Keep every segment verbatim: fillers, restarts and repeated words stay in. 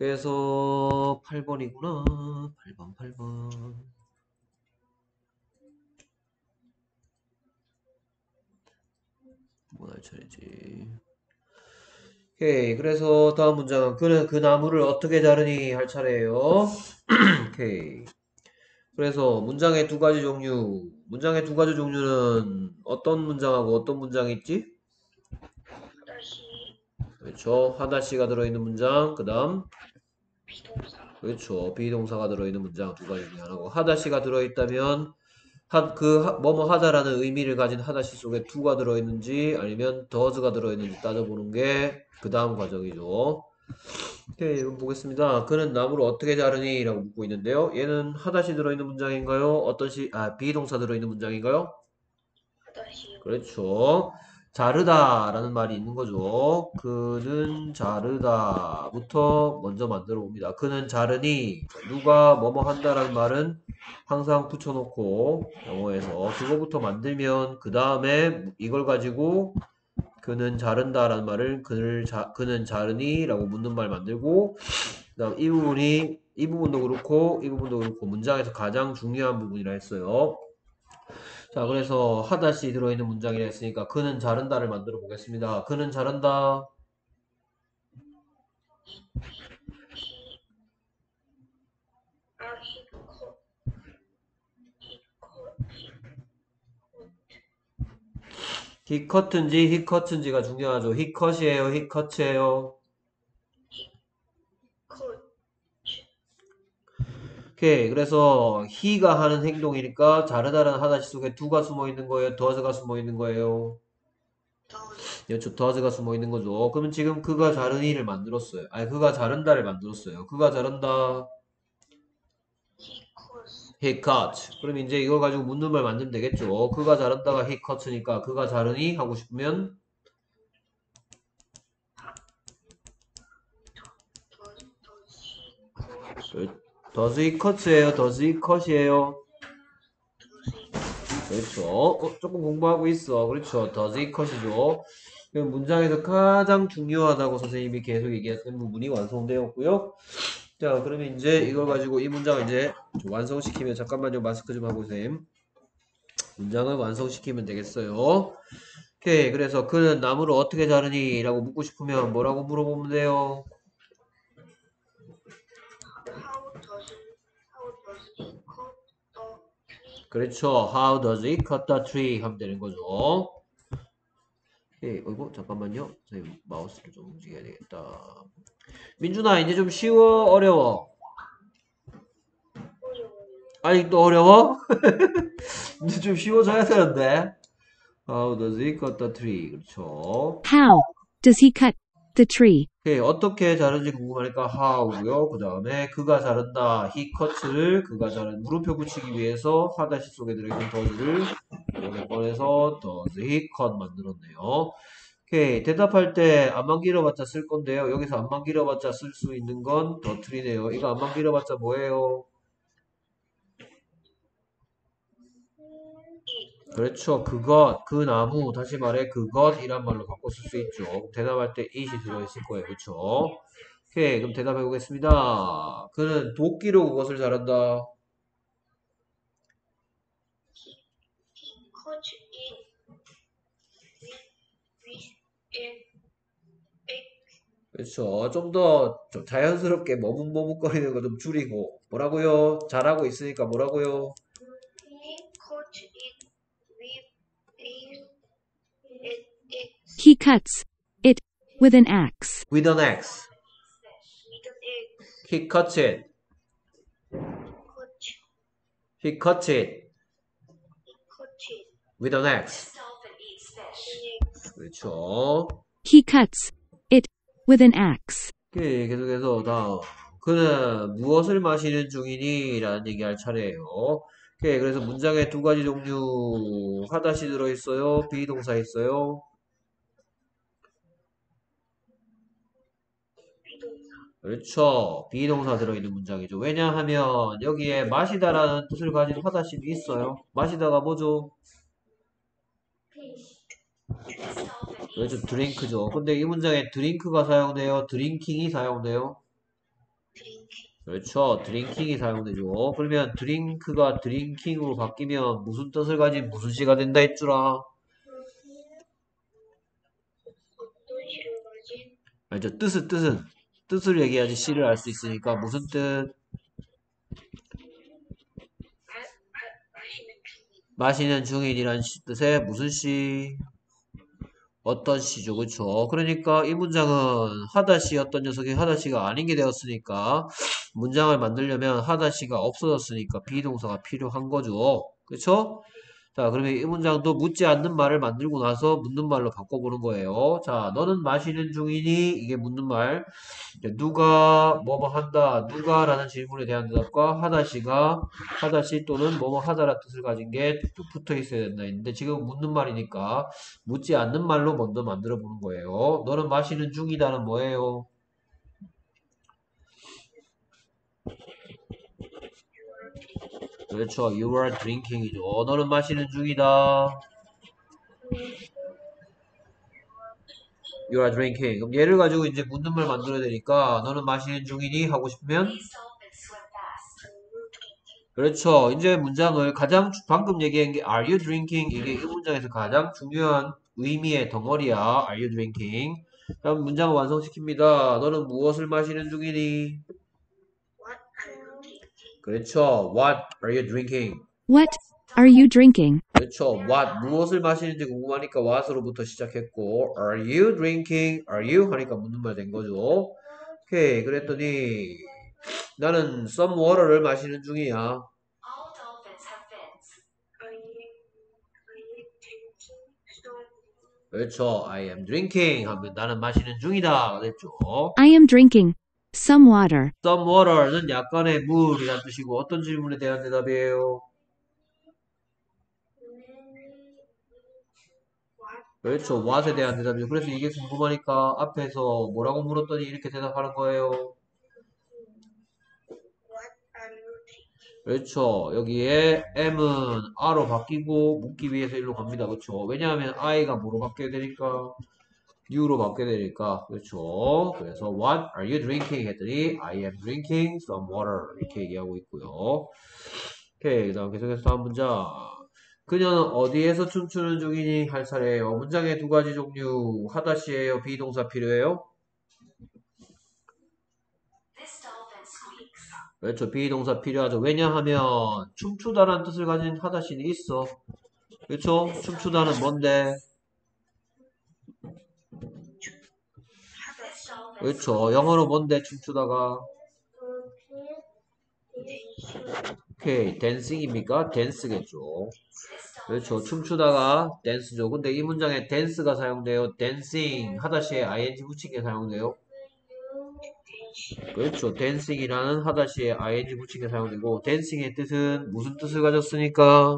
그래서 팔 번이구나. 팔 번, 팔 번. 뭐 할 차례지. 오케이. 그래서 다음 문장은 그는 그 나무를 어떻게 자르니 할 차례예요. 오케이. 그래서 문장의 두 가지 종류. 문장의 두 가지 종류는 어떤 문장하고 어떤 문장이 있지? 하다시 그렇죠. 하다시가 들어있는 문장. 그 다음. 비동사. 그렇죠. 비동사가 들어있는 문장 두 가지 중에 하나고. 하다시가 들어있다면 하, 그 하- 뭐뭐 하다라는 의미를 가진 하다시 속에 to가 들어있는지 아니면 does가 들어있는지 따져보는 게 그 다음 과정이죠. 오케이, 이건 보겠습니다. 그는 나무를 어떻게 자르니? 라고 묻고 있는데요. 얘는 하다시 들어있는 문장인가요? 어떤 시, 아, 비동사 들어있는 문장인가요? 하다시 그렇죠. 자르다 라는 말이 있는 거죠. 그는 자르다부터 먼저 만들어 봅니다. 그는 자르니, 누가 뭐뭐 한다라는 말은 항상 붙여놓고 영어에서 그거부터 만들면 그 다음에 이걸 가지고 그는 자른다라는 말을 그를 자, 그는 자르니 라고 묻는 말 만들고 그 다음 이 부분이 이 부분도 그렇고 이 부분도 그렇고 문장에서 가장 중요한 부분이라 했어요. 자, 그래서 하다시 들어있는 문장이라 했으니까 그는 자른다를 만들어 보겠습니다. 그는 자른다. 히 아 히컷 히컷 히커튼지 히커튼지가 중요하죠. 히컷이에요, 히커츠예요. 히컷 오케이. 그래서 he가 하는 행동이니까 자르다라는 하다시 속에 do가 숨어 있는 거예요, does가 숨어 있는 거예요. 더즈 그렇죠. does가 숨어 있는 거죠. 그러면 지금 그가 자르니를 만들었어요. 아니, 그가 자른다를 만들었어요. 그가 자른다. 히컷 he cuts. 그럼 이제 이걸 가지고 묻는 말 만들면 되겠죠. 그가 자른다가 he cuts니까 그가 자르니 하고 싶으면 더즈 더즈 히컷 그 does he cuts예요, does he cut이에요. 더즈 히컷 그렇죠. 어, 조금 공부하고 있어. 그렇죠. does he cut이죠. 그럼 문장에서 가장 중요하다고 선생님이 계속 얘기했던 부분이 완성되었고요. 자, 그러면 이제 이걸 가지고 이 문장을 이제 좀 완성시키면 잠깐만요. 마스크 좀 하고 선생님. 문장을 완성시키면 되겠어요. 오케이. 그래서 그는 나무를 어떻게 자르니? 라고 묻고 싶으면 뭐라고 물어보면 돼요? How does how does he cut the tree? 그렇죠. How does he cut the tree? 하면 되는 거죠. 오케이. 어이구, 잠깐만요. 선생님 마우스를 좀 움직여야 되겠다. 민준아, 이제 좀 쉬워? 어려워? 어려워요. 아직도 어려워? 이제 좀 쉬워져야 되는데. How does he cut the tree? 그렇죠. How does he cut the tree? 오케이. 어떻게 자르는지 궁금하니까 how고요. 그 다음에 그가 자른다. he cuts를 그가 자른 물음표 붙이기 위해서 하다시 속에 들어있는 does를 이렇게 꺼내서 does he cut 만들었네요. 오케이. 대답할 때 안만 길어봤자 쓸 건데요. 여기서 안만 길어봤자 쓸 수 있는 건 the tree네요. 이거 안만 길어봤자 뭐예요? 이 그렇죠. 그것, 그 나무, 다시 말해 그것이란 말로 바꿔 쓸 수 있죠. 대답할 때 it이 들어있을 거예요. 그렇죠? 오케이, 그럼 대답해 보겠습니다. 그는 도끼로 그것을 자른다. he cut it with with an axe. 그렇죠. 좀 더 자연스럽게 머뭇머뭇거리는 거 좀 줄이고 뭐라고요? 잘하고 있으니까 뭐라고요? He cut it with a an axe He cuts it with an axe. With an axe. with an axe. He cuts it. cut He cuts it he cut it with an axe. with an axe. 그렇죠. He cuts it with an axe. 오케이, 계속해서 다음. 그는 무엇을 마시는 중이니? 라는 얘기 할 차례예요. 오케이, 그래서 문장에 두 가지 종류 하다시 들어있어요. 비동사 있어요. 비동사. 그렇죠. 비동사 들어있는 문장이죠. 왜냐하면 여기에 마시다라는 뜻을 가진 하다시도 있어요. 마시다가 뭐죠? 그렇죠. 드링크죠. 근데 이 문장에 드링크가 사용돼요. 드링킹이 사용돼요. 그렇죠. 드링킹이 사용되죠. 그러면 드링크가 드링킹으로 바뀌면 무슨 뜻을 가진 무슨 시가 된다 했주라? 어떤 시를 가진 알죠? 뜻은 뜻은 뜻을 얘기해야지 시를 알 수 있으니까 무슨 뜻? 마, 마, 마시는 중인 마시는 중인이란 시- 뜻의 무슨 시? 어떤 시죠, 그쵸? 그러니까 이 문장은 하다시였던 녀석이 하다시가 아닌 게 되었으니까 문장을 만들려면 하다시가 없어졌으니까 비동사가 필요한 거죠. 그쵸? 자, 그러면 이 문장도 묻지 않는 말을 만들고 나서 묻는 말로 바꿔보는 거예요. 자, 너는 마시는 중이니? 이게 묻는 말. 이제 누가 뭐뭐 한다. 누가 라는 질문에 대한 대답과 하다시가 하다시 또는 뭐뭐 하다라는 뜻을 가진 게 붙어 있어야 된다 했는데 지금 묻는 말이니까 묻지 않는 말로 먼저 만들어 보는 거예요. 너는 마시는 중이다는 뭐예요? 그렇죠. You are drinking이죠. 너는 마시는 중이다. You are drinking. 그럼 얘를 가지고 이제 묻는 말 만들어야 되니까 너는 마시는 중이니? 하고 싶으면 그렇죠. 이제 문장을 가장 주- 방금 얘기한 게 Are you drinking? 이게 이 문장에서 가장 중요한 의미의 덩어리야. Are you drinking? 다음 문장을 완성시킵니다. 너는 무엇을 마시는 중이니? What are you drinking? 그렇죠. What are you drinking? What are you drinking? 그렇죠. What 무엇을 마시는지 궁금하니까 what으로부터 시작했고 Are you drinking? Are you? 하니까 묻는 말 된 거죠. 오케이. 그랬더니 나는 some water를 마시는 중이야. Are you, are you drinking some 그렇죠. I am drinking 하면 나는 마시는 중이다. 그랬죠. I am drinking some water. some water는 약간의 물이란 뜻이고 어떤 질문에 대한 대답이에요? what 그렇죠. what에 대한 대답이죠. 그래서 이게 궁금하니까 앞에서 뭐라고 물었더니 이렇게 대답하는 거예요. what are you drinking? 그렇죠. 여기에 am은 a로 바뀌고 묻기 위해서 일로 갑니다. 그렇죠. 왜냐하면 I가 뭐로 바뀌어야 되니까 you로 바뀌어야 되니까 그렇죠. 그래서 what are you drinking 했더니 I am drinking some water 이렇게 얘기하고 있고요. 오케이. 그 다음 계속해서 다음 문장. 그녀는 어디에서 춤추는 중이니 할 차례예요. 문장의 두 가지 종류 하다시예요. 비동사 필요해요. 그렇죠. 비동사 필요하죠. 왜냐하면 춤추다라는 뜻을 가진 하다시는 있어. 그렇죠. 춤추다는 뭔데? 그렇죠. 영어로 뭔데 춤추다가? 오케이. 댄싱입니까? 댄스겠죠. 그렇죠. 춤추다가 댄스죠. 근데 이 문장에 댄스가 사용돼요. 댄싱 하다시에 ing 붙인 게 사용돼요. 그렇죠. 댄싱이라는 하다시에 ing 붙인 게 사용되고 댄싱의 뜻은 무슨 뜻을 가졌으니까?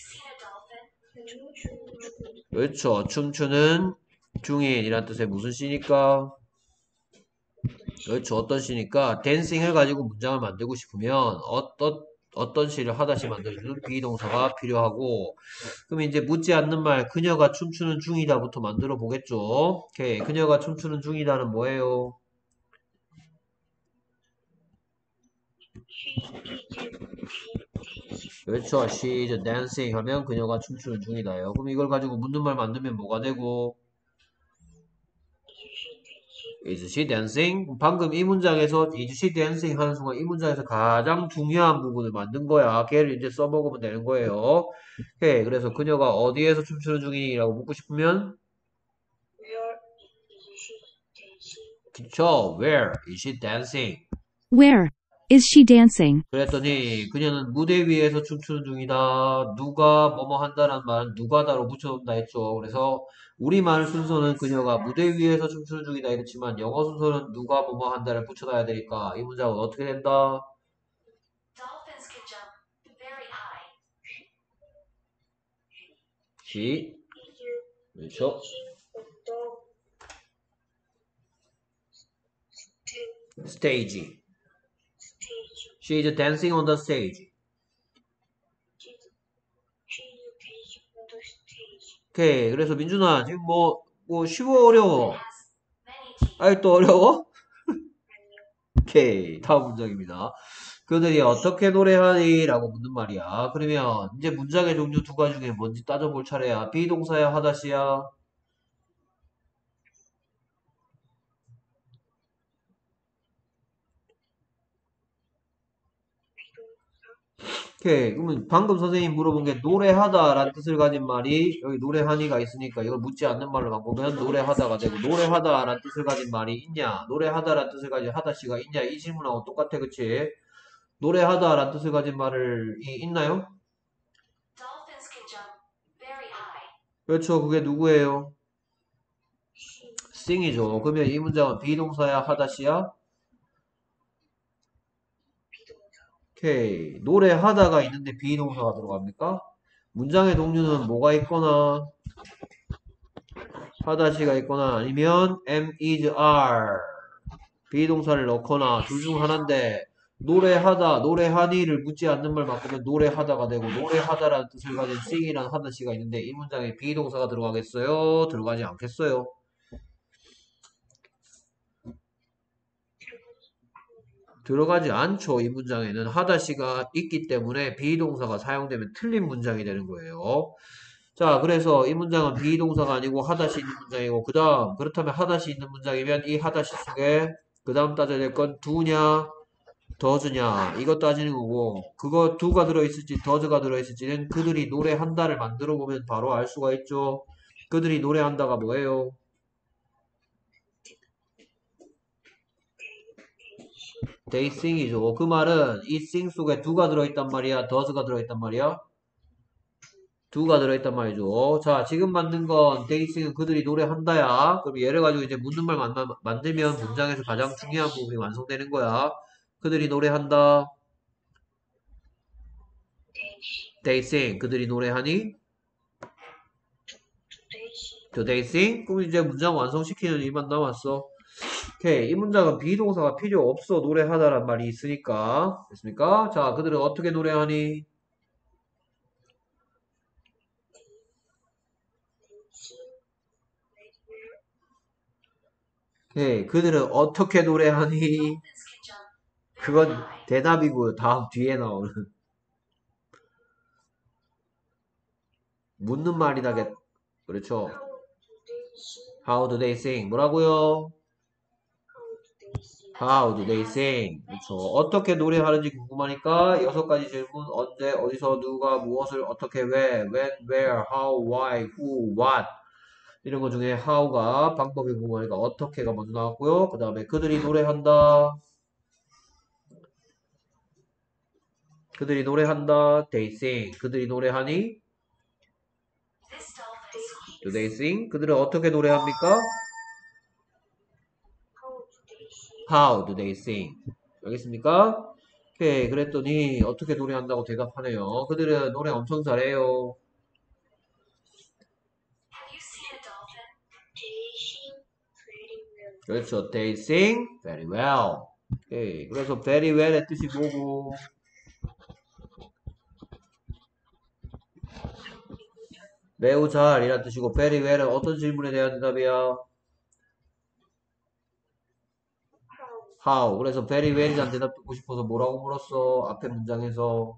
그렇죠. 춤추는 중인이란 뜻의 무슨 시니까? 그렇죠. 어떤 시니까 댄싱을 가지고 문장을 만들고 싶으면 어떤 어떤 시를 하다시 만들어주는 비동사가 필요하고 그럼 이제 묻지 않는 말 그녀가 춤추는 중이다부터 만들어 보겠죠. 오케이. 그녀가 춤추는 중이다는 뭐예요? 그렇죠. She is dancing 하면 그녀가 춤추는 중이다요. 그럼 이걸 가지고 묻는 말 만들면 뭐가 되고? Is she dancing? 방금 이 문장에서 is she dancing 하는 순간 이 문장에서 가장 중요한 부분을 만든 거야. 걔를 이제 써먹으면 되는 거예요. 오케이. 그래서 그녀가 어디에서 춤추는 중이라고 묻고 싶으면 Where is she dancing? 그쵸. Where is she dancing? Where is she dancing? 그랬더니 그녀는 무대 위에서 춤추는 중이다. 누가 뭐뭐 한다는 말은 누가다로 붙여놓는다 했죠. 그래서 우리말 순서는 그녀가 무대 위에서 춤추는 중이다 이랬지만 영어 순서는 누가 뭐뭐 한다를 붙여놔야 되니까 이 문장은 어떻게 된다? She 그렇죠. stage. stage. She is dancing on the stage. She's, she's dancing on the stage. 오케이. 그래서 민준아 지금 뭐, 뭐 쉬워 어려워? 아이 또 어려워? 오케이. 다음 문장입니다. 그들이 어떻게 노래하니? 라고 묻는 말이야. 그러면 이제 문장의 종류 두 가지 중에 뭔지 따져볼 차례야. 비동사야, 하다시야? 오케이. 그러면 방금 선생님이 물어본 게 노래하다 라는 뜻을 가진 말이 여기 노래하니가 있으니까 이걸 묻지 않는 말로 바꾸면 노래하다가 되고 노래하다 라는 뜻을 가진 말이 있냐? 노래하다 라는 뜻을 가진 하다시가 있냐? 이 질문하고 똑같아. 그치? 노래하다 라는 뜻을 가진 말을 이 있나요? Dolphins can jump very high. 그렇죠. 그게 누구예요? sing이죠. 그러면 이 문장은 비동사야, 하다시야? 오케이. 노래하다가 있는데 비동사가 들어갑니까? 문장의 동류는 뭐가 있거나 하다시가 있거나 아니면 am, is, are 비동사를 넣거나 둘 중 하나인데 노래하다, 노래하니를 묻지 않는 말 바꾸면 노래하다가 되고 노래하다라는 뜻을 가진 sing이라는 하다시가 있는데 이 문장에 비동사가 들어가겠어요? 들어가지 않겠어요? 들어가지 않죠. 이 문장에는 하다시가 있기 때문에 비동사가 사용되면 틀린 문장이 되는 거예요. 자, 그래서 이 문장은 비동사가 아니고 하다시 있는 문장이고 그 다음 그렇다면 하다시 있는 문장이면 이 하다시 속에 그 다음 따져야 될 건 두냐 더즈냐 이것 따지는 거고 그거 두가 들어있을지 더즈가 들어있을지는 그들이 노래한다를 만들어 보면 바로 알 수가 있죠. 그들이 노래한다가 뭐예요? they sing이죠. 그 말은 이 sing 속에 두가 들어있단 말이야? does가 들어있단 말이야? 두가 들어있단 말이죠. 자, 지금 만든 건 they sing은 그들이 노래한다야. 그럼 얘를 가지고 이제 묻는 말 만나, 만들면 문장에서 가장 중요한 부분이 완성되는 거야. 그들이 노래한다. they sing. 그들이 노래하니? do they sing? 그럼 이제 문장 완성시키는 일만 남았어. 오케이. 이 문장은 비동사가 필요 없어. 노래하다란 말이 있으니까. 됐습니까? 자, 그들은 어떻게 노래하니? 오케이. 그들은 어떻게 노래하니? Dolphins can jump very 그건 high. 대답이고요. 다음 뒤에 나오는 묻는 말이다. 그렇죠. How do they sing? 뭐라고요? How do they sing? 그렇죠. 어떻게 노래하는지 궁금하니까 여섯 가지 질문 언제, 어디서, 누가, 무엇을, 어떻게, 왜, when, where, how, why, who, what 이런 것 중에 how가 방법이 궁금하니까 어떻게가 먼저 나왔고요. 그 다음에 그들이 노래한다. 그들이 노래한다. They sing. 그들이 노래하니? This dolphin sings. Do they sing? 그들은 어떻게 노래합니까? How do they sing? 알겠습니까? 오케이. 그랬더니 어떻게 노래한다고 대답하네요. 그들은 노래 엄청 잘해요. Have you seen a dolphin? 그렇죠. They sing very well. 오케이. 그래서 very well의 뜻이 뭐고? 매우 잘이란 뜻이고 very well은 어떤 질문에 대한 대답이야? How. 그래서 very well이란 대답 듣고 싶어서 뭐라고 물었어? 앞에 문장에서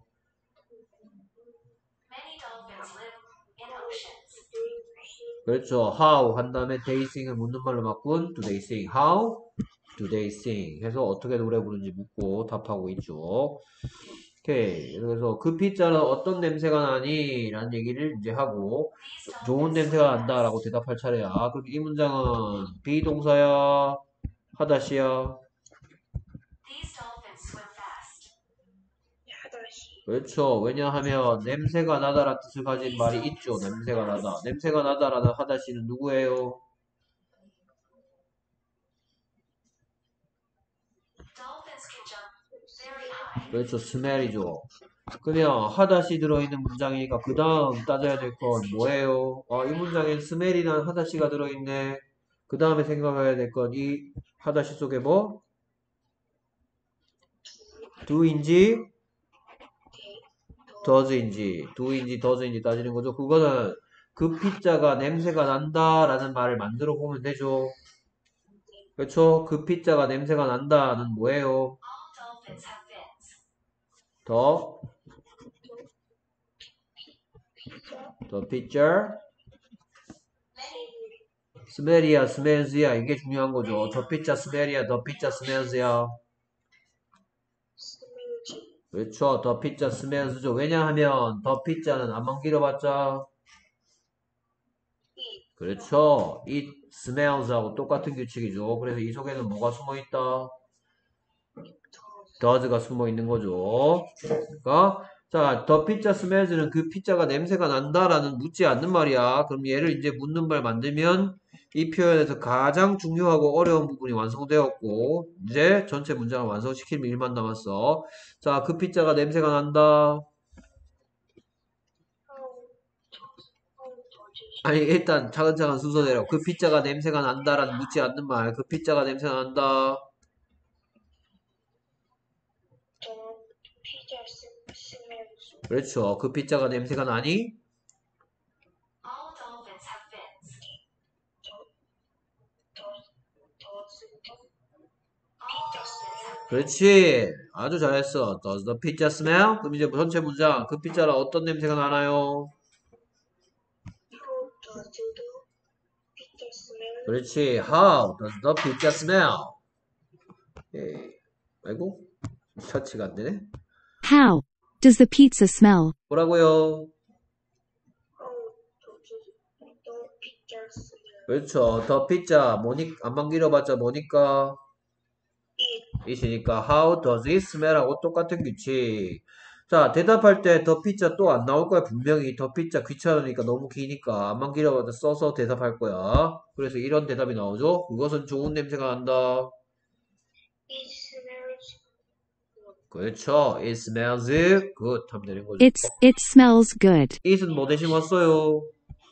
Many dolphins live in oceans. 그렇죠. How 한 다음에 they sing을 묻는 말로 바꾼 do they sing. How do they sing 해서 어떻게 노래 부르는지 묻고 답하고 있죠. 오케이. 그래서 그 피자는 어떤 냄새가 나니? 라는 얘기를 이제 하고 These 좋은 dolphins 냄새가 swim 난다 라고 fast. 대답할 차례야. 그럼 이 문장은 비동사야? 하다시야? These dolphins swim fast. 그렇죠. 왜냐하면 냄새가 나다라는 뜻을 가진 말이 있죠. 냄새가 나다. 냄새가 나다라는 하다시는 누구예요? Dolphins can jump very high. 그렇죠. 스멜이죠. 그냥 하다시 들어있는 문장이니까 그 다음 따져야 될 건 뭐예요? 아, 이 문장엔 스멜이란 하다시가 들어있네. 그 다음에 생각해야 될 건 이 하다시 속에 뭐? do인지 does인지 do인지 does인지 따지는 거죠. 그거는 그 피자가 냄새가 난다라는 말을 만들어 보면 되죠. 그렇죠? 그 피자가 냄새가 난다는 뭐예요? 더, 더 피자, 스멜이야, 스멜즈야. 이게 중요한 거죠. 더 피자 스멜이야, 더 피자 스멜즈야. 스멜지. 그렇죠. 더 피자 스멜즈죠. 왜냐하면 더 피자는 안만 길어봤자 이. 그렇죠. it smells하고 똑같은 규칙이죠. 그래서 이 속에는 뭐가 숨어 있다? 더. does가 숨어 있는 거죠. 그러니까 자, 더 피자 스멜즈는 그 피자가 냄새가 난다라는 묻지 않는 말이야. 그럼 얘를 이제 묻는 말 만들면 이 표현에서 가장 중요하고 어려운 부분이 완성되었고 이제 전체 문장을 완성시키면 일만 남았어. 자, 그 피자가 냄새가 난다. how does how does 아니 일단 차근차근 순서대로 그 피자가 냄새가 난다라는 묻지 않는 말. 그 피자가 냄새가 난다. the pizza smells? 그렇죠. 그 피자가 냄새가 나니? does does the pizza smell? 그렇지. 아주 잘했어. Does the pizza smell? 그럼 이제 전체 문장. 그 피자라 어떤 냄새가 나나요? How does the pizza smell? 그렇지. How does the pizza smell? 예. 아이고. 터치가 안 되네. How does the pizza smell? 뭐라고요? How does the pizza smell? 그렇죠. 더 피자 뭐니 안만 길어봤자 뭐니까 It. 이시니까 how does it smell하고 똑같은 규칙. 자, 대답할 때 더 피자 또 안 나올 거야. 분명히 더 피자 귀찮으니까 너무 기니까 안만 길어봤자 써서 대답할 거야. 그래서 이런 대답이 나오죠. 그것은 좋은 냄새가 난다. It smells good. 그렇죠. It smells good 하면 되는 거죠. It's it smells good. it은 뭐 대신 왔어요?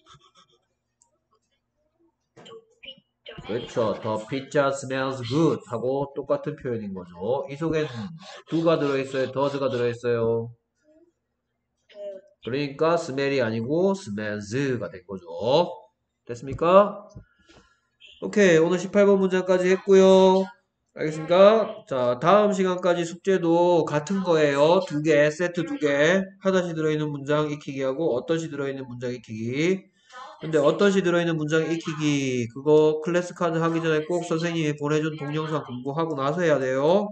The pizza. 그렇죠. The pizza smells good 하고 똑같은 표현인 거죠. 이 속엔 do가 들어있어요. does가 들어있어요. The 그러니까 smell이 아니고 smells가 된 거죠. 됐습니까? 오케이. 오늘 십팔 번 문장까지 했고요. 알겠습니까? 자, 다음 시간까지 숙제도 같은 거예요. 두 개, 세트 두 개. 하다시 들어있는 문장 익히기 하고 어떤 시 들어있는 문장 익히기. 근데 어떤 시 들어있는 문장 익히기 그거 클래스 카드 하기 전에 꼭 선생님이 보내준 동영상 공부하고 나서 해야 돼요.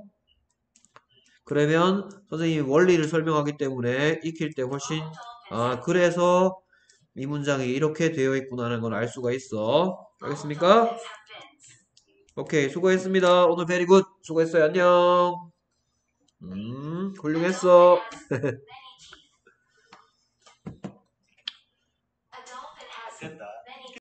그러면 선생님이 원리를 설명하기 때문에 익힐 때 훨씬 아 그래서 이 문장이 이렇게 되어 있구나라는 걸 알 수가 있어. 알겠습니까? 오케이 수고했습니다. 오늘 베리 굿 수고했어요. 안녕. 음 훌륭했어. 됐다.